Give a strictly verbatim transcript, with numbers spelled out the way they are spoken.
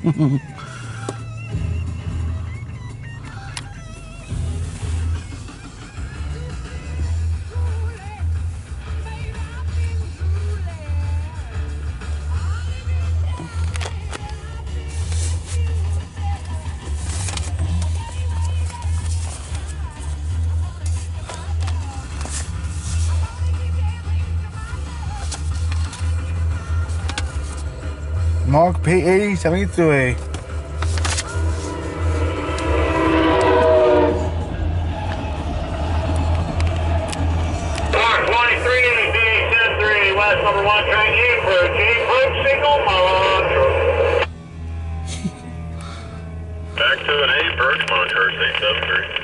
Marc, P eight seventy-three. Mark twenty-three in the P eight seventy-three, West number one train, approach, approach signal, monitor. Back to an A, approach, monitor, six seven three.